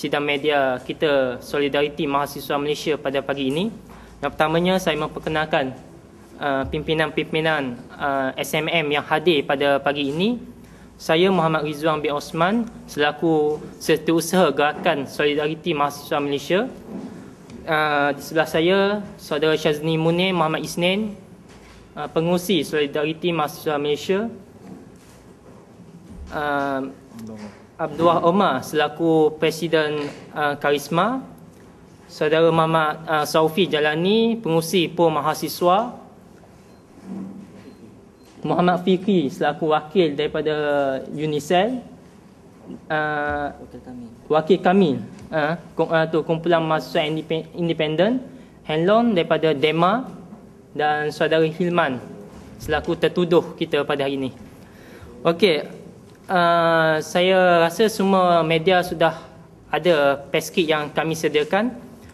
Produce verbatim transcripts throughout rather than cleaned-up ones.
sidang media kita Solidariti Mahasiswa Malaysia pada pagi ini. Yang pertamanya saya memperkenalkan uh, pimpinan-pimpinan uh, S M M yang hadir pada pagi ini. Saya Muhammad Rizwan bin Osman selaku Setiausaha Gerakan Solidariti Mahasiswa Malaysia. Uh, di sebelah saya Saudara Syazni Munir Muhammad Isnin, uh, pengurusi Solidariti Mahasiswa Malaysia. Uh, Abdullah Omar selaku Presiden uh, Karisma. Saudara Muhammad uh, Saufi Jalani, pengurusi P O Mahasiswa. Muhammad Fikri selaku wakil daripada Unicel. Uh, wakil kami. Wakil kami uh, uh, tu kumpulan mahasiswa independen. Henlon daripada Dema dan saudara Hilman selaku tertuduh kita pada hari ini. Okey, uh, saya rasa semua media sudah ada peskit yang kami sediakan.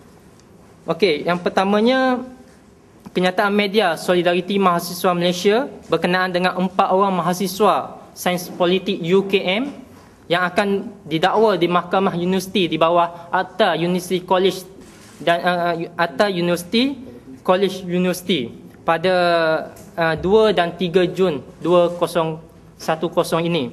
Okey, yang pertamanya kenyataan media Solidariti Mahasiswa Malaysia berkenaan dengan empat orang mahasiswa Sains Politik U K M yang akan didakwa di Mahkamah Universiti di bawah Akta University College dan uh, Akta University College University pada uh, dua dan tiga Jun dua ribu sepuluh ini.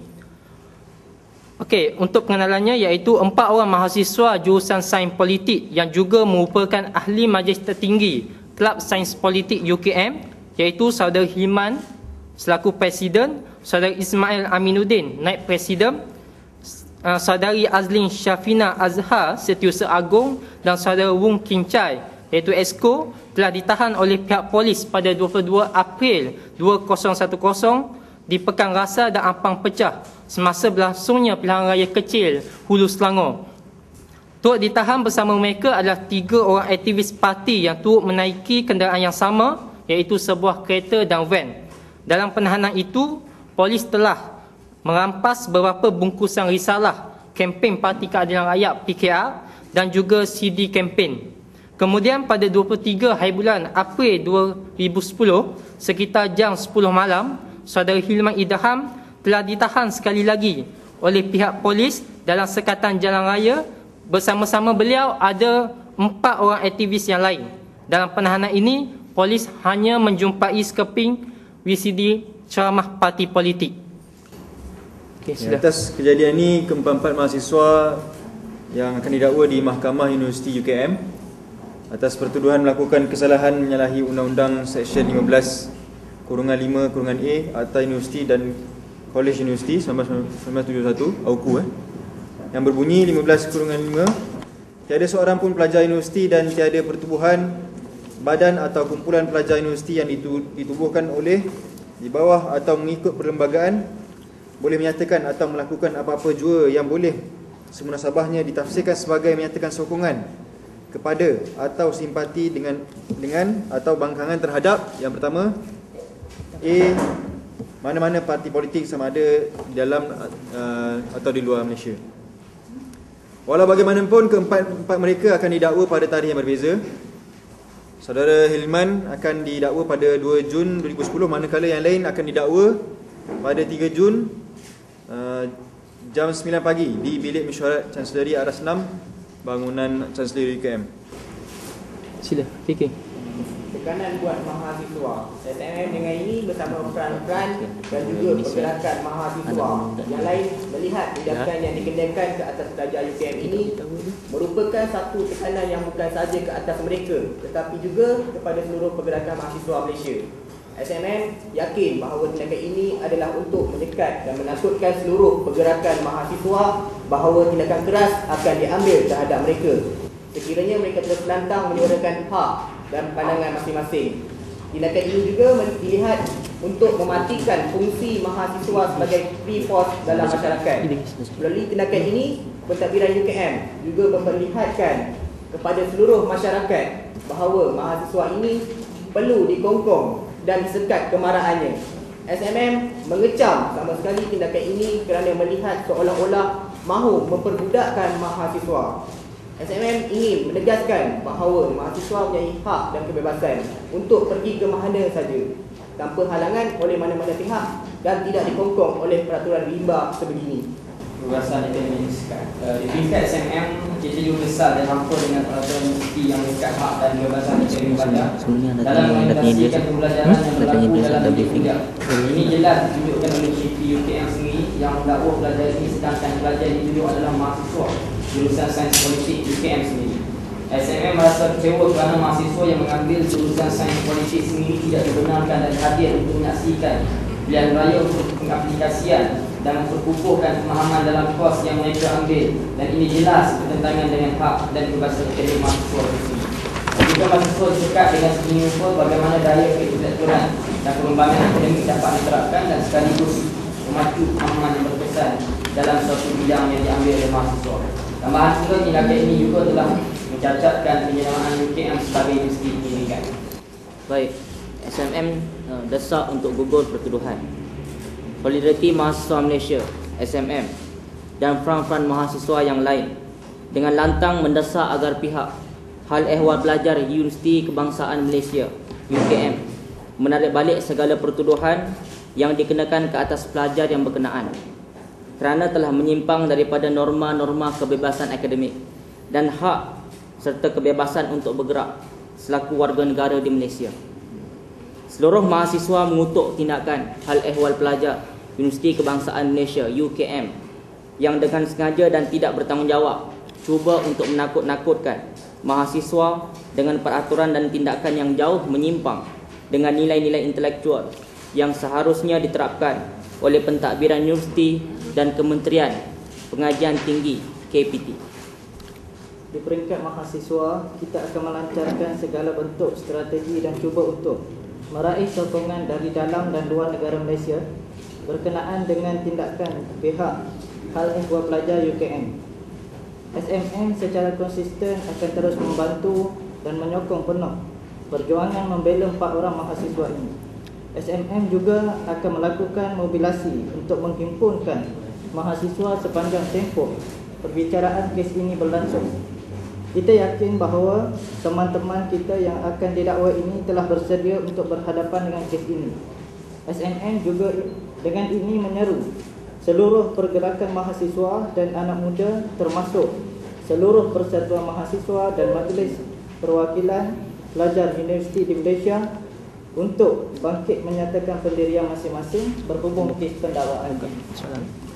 Okey, untuk pengenalannya iaitu empat orang mahasiswa jurusan Sains Politik yang juga merupakan ahli majlis tertinggi Kelab Sains Politik U K M iaitu Saudara Himan selaku Presiden, Saudara Ismail Aminuddin Naib Presiden, uh, Saudari Azlin Syafina Azhar Setiausaha Agung dan Saudara Wong King Chai iaitu Esko telah ditahan oleh pihak polis pada dua puluh dua April dua ribu sepuluh di Pekan Rasa dan Ampang Pecah semasa berlangsungnya pilihan raya kecil Hulu Selangor. Turut ditahan bersama mereka adalah tiga orang aktivis parti yang turut menaiki kenderaan yang sama iaitu sebuah kereta dan van. Dalam penahanan itu, polis telah merampas beberapa bungkusan risalah kempen Parti Keadilan Rakyat P K R dan juga C D kempen. Kemudian pada dua puluh tiga hari bulan April dua ribu sepuluh sekitar jam sepuluh malam, Saudara Hilman Idham telah ditahan sekali lagi oleh pihak polis dalam sekatan jalan raya. Bersama-sama beliau ada empat orang aktivis yang lain. Dalam penahanan ini, polis hanya menjumpai sekeping V C D ceramah parti politik. Okay, ya, atas kejadian ini, keempat-empat mahasiswa yang akan didakwa di Mahkamah Universiti U K M atas pertuduhan melakukan kesalahan menyalahi Undang-Undang Seksyen lima belas kurungan lima kurungan A Akta Universiti dan College Universiti seribu sembilan ratus tujuh puluh satu A U K U eh. yang berbunyi lima belas kurungan lima, tiada seorang pun pelajar universiti dan tiada pertubuhan, badan atau kumpulan pelajar universiti yang ditubuhkan oleh, di bawah atau mengikut perlembagaan boleh menyatakan atau melakukan apa-apa jua yang boleh semunasabahnya ditafsirkan sebagai menyatakan sokongan kepada atau simpati dengan dengan atau bangkangan terhadap yang pertama A, mana-mana parti politik sama ada di dalam uh, atau di luar Malaysia. Walau bagaimanapun, keempat-empat mereka akan didakwa pada tarikh yang berbeza. Saudara Hilman akan didakwa pada dua Jun dua ribu sepuluh, manakala yang lain akan didakwa pada tiga Jun uh, jam sembilan pagi di Bilik Mesyuarat Chancellery Aras enam, bangunan Chancellery U K M. Sila, fikir. Tekanan buat mahasiswa. S M M dengan ini bersama peran-peran dan juga pergerakan mahasiswa yang lain melihat tindakan yang dikenakan ke atas pelajar U K M ini merupakan satu tekanan yang bukan sahaja ke atas mereka tetapi juga kepada seluruh pergerakan mahasiswa Malaysia. S M M yakin bahawa tindakan ini adalah untuk mendekat dan menakutkan seluruh pergerakan mahasiswa bahawa tindakan keras akan diambil terhadap mereka sekiranya mereka terus menantang menyuarakan hak dan pandangan masing-masing. Tindakan ini juga dilihat untuk mematikan fungsi mahasiswa sebagai free force dalam masyarakat. Melalui tindakan ini, pentadbiran U K M juga memperlihatkan kepada seluruh masyarakat bahawa mahasiswa ini perlu dikongkong dan disekat kemarahannya. S M M mengecam sama sekali tindakan ini kerana melihat seolah-olah mahu memperbudakkan mahasiswa. S M M ingin menegaskan bahawa mahasiswa mempunyai hak dan kebebasan untuk pergi ke mana saja tanpa halangan oleh mana-mana pihak dan tidak dikongkong oleh peraturan rimba sebegini. perluasan akademik uh, di tingkat S M M kita juga besar dan mampu dengan peraturan universiti yang mengikat hak dan kebebasan akademik pelajar dalam mengimplementasikan pembelajaran yang berlaku dalam bilik kuliah. Ini jelas ditunjukkan oleh C P U K M sendiri yang mendakwa pelajar ini, sedangkan pelajar yang ditunjuk adalah mahasiswa jurusan Sains Politik U K M sendiri. S M M merasa kecewa kerana mahasiswa yang mengambil jurusan Sains Politik sendiri tidak dibenarkan dan hadir untuk menyaksikan pilihan raya untuk pengaplikasian dan memperkukuhkan pemahaman dalam kos yang mereka ambil, dan ini jelas bertentangan dengan hak dan kebebasan akademik mahasiswa itu. Jika mahasiswa sekat dengan segi rupa bagaimana daya ketelekturan dan pengembangan akademik dapat diterapkan dan sekaligus memacu pemahaman yang berkesan dalam suatu bidang yang diambil oleh mahasiswa. Tambahan pula, tindakan ini juga telah mencacatkan penjenamaan U K M sebagai universiti pendidikan. Baik, S M M uh, desak untuk gugur pertuduhan. Solidariti Mahasiswa Malaysia S M M dan front-front mahasiswa yang lain dengan lantang mendesak agar pihak Hal Ehwal Pelajar Universiti Kebangsaan Malaysia U K M menarik balik segala pertuduhan yang dikenakan ke atas pelajar yang berkenaan kerana telah menyimpang daripada norma-norma kebebasan akademik dan hak serta kebebasan untuk bergerak selaku warga negara di Malaysia. Seluruh mahasiswa mengutuk tindakan Hal Ehwal Pelajar Universiti Kebangsaan Malaysia U K M yang dengan sengaja dan tidak bertanggungjawab cuba untuk menakut-nakutkan mahasiswa dengan peraturan dan tindakan yang jauh menyimpang dengan nilai-nilai intelektual yang seharusnya diterapkan oleh pentadbiran universiti dan Kementerian Pengajian Tinggi K P T. Di peringkat mahasiswa, kita akan melancarkan segala bentuk strategi dan cuba untuk meraih sokongan dari dalam dan luar negara Malaysia berkenaan dengan tindakan pihak Hal Ehwal Pelajar U K M. S M M secara konsisten akan terus membantu dan menyokong penuh perjuangan membela empat orang mahasiswa ini. S M M juga akan melakukan mobilisasi untuk menghimpunkan mahasiswa sepanjang tempoh perbicaraan kes ini berlangsung. Kita yakin bahawa teman-teman kita yang akan didakwa ini telah bersedia untuk berhadapan dengan kes ini. S M M juga dengan ini menyeru seluruh pergerakan mahasiswa dan anak muda termasuk seluruh persatuan mahasiswa dan majlis perwakilan pelajar universiti di Malaysia untuk bangkit menyatakan pendirian masing-masing berhubung kes pendakwaan.